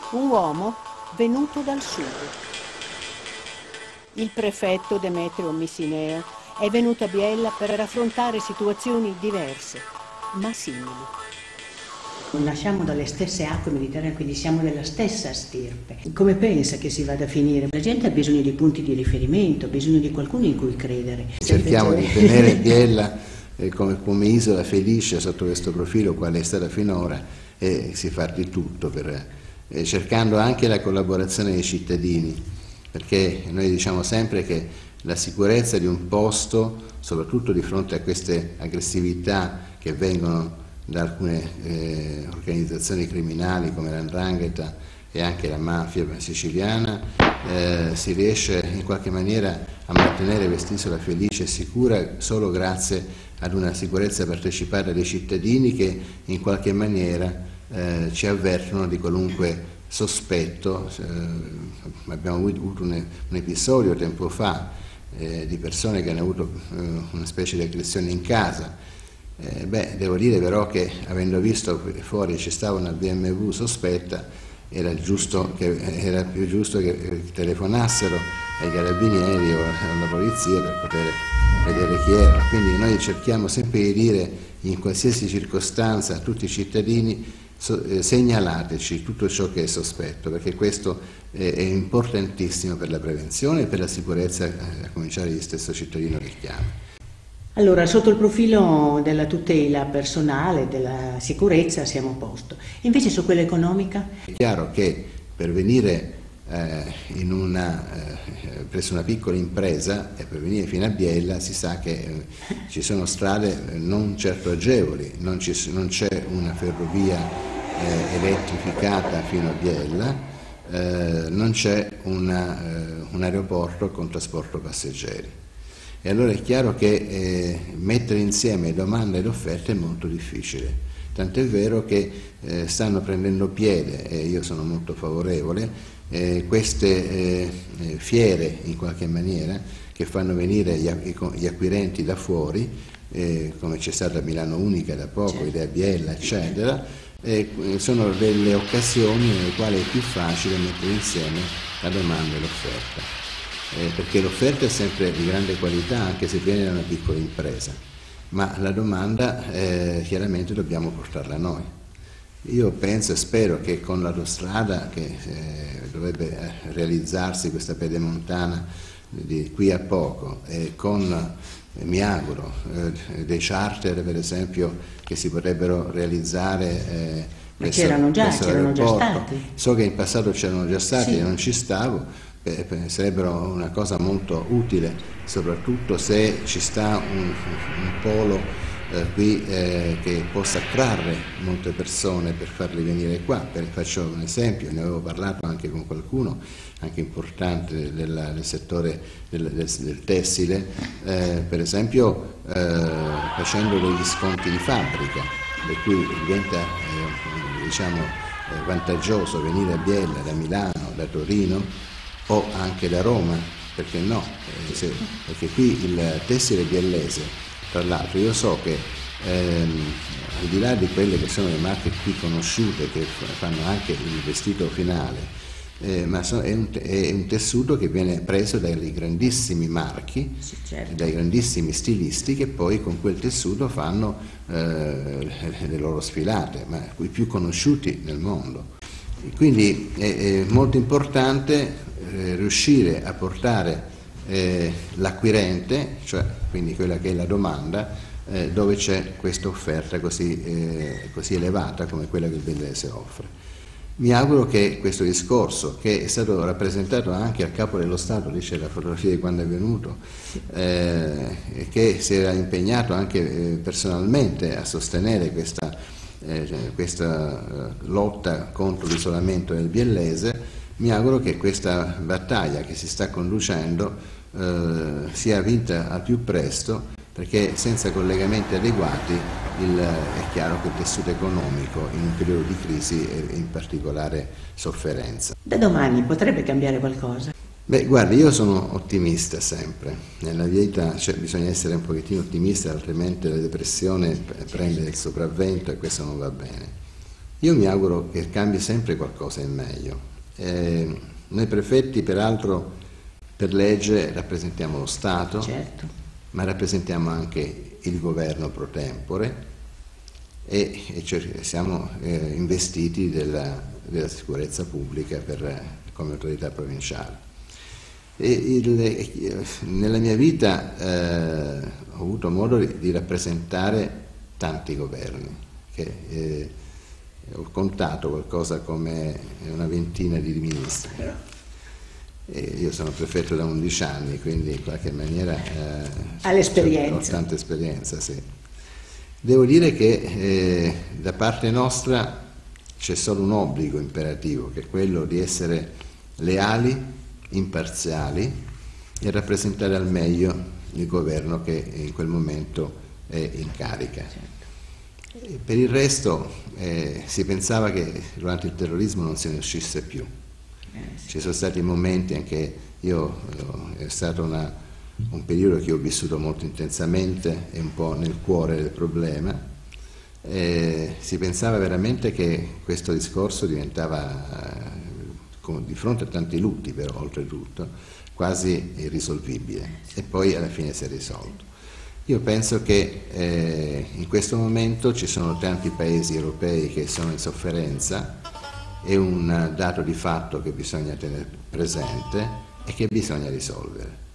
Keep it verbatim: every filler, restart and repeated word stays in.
un uomo venuto dal sud. Il prefetto Demetrio Missineo è venuto a Biella per affrontare situazioni diverse, ma simili. Nasciamo dalle stesse acque mediterranee, quindi siamo della stessa stirpe. Come pensa che si vada a finire? La gente ha bisogno di punti di riferimento, ha bisogno di qualcuno in cui credere. Cerchiamo di tenere Biella eh, come, come isola felice sotto questo profilo, quale è stata finora, e si fa di tutto, per, eh, cercando anche la collaborazione dei cittadini, perché noi diciamo sempre che la sicurezza di un posto, soprattutto di fronte a queste aggressività che vengono da alcune eh, organizzazioni criminali come la 'ndrangheta e anche la mafia siciliana, eh, si riesce in qualche maniera a mantenere quest'isola felice e sicura solo grazie ad una sicurezza partecipata dei cittadini che in qualche maniera eh, ci avvertono di qualunque sospetto. Eh, abbiamo avuto un, un episodio tempo fa eh, di persone che hanno avuto eh, una specie di aggressione in casa. Eh, beh, devo dire però che avendo visto che fuori ci stava una B M W sospetta, era, giusto che, era più giusto che telefonassero ai carabinieri o alla polizia per poter vedere chi era. Quindi noi cerchiamo sempre di dire in qualsiasi circostanza a tutti i cittadini: so, eh, segnalateci tutto ciò che è sospetto, perché questo è, è importantissimo per la prevenzione e per la sicurezza, eh, a cominciare dagli stesso cittadino che chiama. Allora, sotto il profilo della tutela personale, della sicurezza siamo a posto. Invece su quella economica? È chiaro che per venire eh, in una, eh, presso una piccola impresa e per venire fino a Biella si sa che eh, ci sono strade non certo agevoli, non, non c'è una ferrovia eh, elettrificata fino a Biella, eh, non c'è una, eh, un aeroporto con trasporto passeggeri. E allora è chiaro che eh, mettere insieme domanda ed offerta è molto difficile, tant'è vero che eh, stanno prendendo piede, e io sono molto favorevole, eh, queste eh, fiere in qualche maniera che fanno venire gli, gli acquirenti da fuori, eh, come c'è stata Milano Unica da poco, Idea Biella eccetera, eh, sono delle occasioni nelle quali è più facile mettere insieme la domanda e l'offerta. Eh, perché l'offerta è sempre di grande qualità anche se viene da una piccola impresa, ma la domanda eh, chiaramente dobbiamo portarla noi. Io penso e spero che con l'autostrada che eh, dovrebbe realizzarsi, questa pedemontana di qui a poco, e con, eh, mi auguro, eh, dei charter per esempio che si potrebbero realizzare eh, ma c'erano già, c'erano già stati. So che in passato c'erano già stati, sì. E non ci stavo. Sarebbero una cosa molto utile, soprattutto se ci sta un, un polo eh, qui eh, che possa attrarre molte persone per farle venire qua. Per, faccio un esempio, ne avevo parlato anche con qualcuno, anche importante del, del settore del, del, del tessile, eh, per esempio eh, facendo degli sconti di fabbrica, per cui diventa eh, diciamo, eh, vantaggioso venire a Biella da Milano, da Torino, o anche da Roma, perché no? Eh, se, perché qui il tessile biellese, tra l'altro io so che ehm, al di là di quelle che sono le marche qui conosciute, che fanno anche il vestito finale, eh, ma so, è, un, è un tessuto che viene preso dai grandissimi marchi, sì, certo. Dai grandissimi stilisti che poi con quel tessuto fanno eh, le loro sfilate, ma i più conosciuti nel mondo. Quindi è, è molto importante eh, riuscire a portare eh, l'acquirente, cioè quindi quella che è la domanda, eh, dove c'è questa offerta così, eh, così elevata come quella che il biellese offre. Mi auguro che questo discorso, che è stato rappresentato anche al Capo dello Stato, lì c'è la fotografia di quando è venuto, eh, che si era impegnato anche eh, personalmente a sostenere questa Eh, questa eh, lotta contro l'isolamento del biellese, mi auguro che questa battaglia che si sta conducendo eh, sia vinta al più presto, perché senza collegamenti adeguati il, è chiaro che il tessuto economico in un periodo di crisi è in particolare sofferenza. Da domani potrebbe cambiare qualcosa? Beh, guardi, io sono ottimista sempre, nella vita cioè, bisogna essere un pochettino ottimista, altrimenti la depressione prende il sopravvento e questo non va bene. Io mi auguro che cambi sempre qualcosa in meglio. Eh, noi prefetti, peraltro, per legge rappresentiamo lo Stato, certo, ma rappresentiamo anche il governo pro tempore e, e cioè siamo eh, investiti della, della sicurezza pubblica per, come autorità provinciale. E il, nella mia vita eh, ho avuto modo di, di rappresentare tanti governi, che eh, ho contato qualcosa come una ventina di ministri. E io sono prefetto da undici anni, quindi in qualche maniera eh, ha l'esperienza. Ho tanta esperienza, sì. Devo dire che eh, da parte nostra c'è solo un obbligo imperativo, che è quello di essere leali, imparziali e rappresentare al meglio il governo che in quel momento è in carica. Certo. Per il resto eh, si pensava che durante il terrorismo non se ne uscisse più. Eh, sì. Ci sono stati momenti anche io, è stato una, un periodo che ho vissuto molto intensamente e un po' nel cuore del problema. Eh, si pensava veramente che questo discorso diventava, eh, di fronte a tanti lutti però oltretutto, quasi irrisolvibile, e poi alla fine si è risolto. Io penso che eh, in questo momento ci sono tanti paesi europei che sono in sofferenza, è un dato di fatto che bisogna tenere presente e che bisogna risolvere.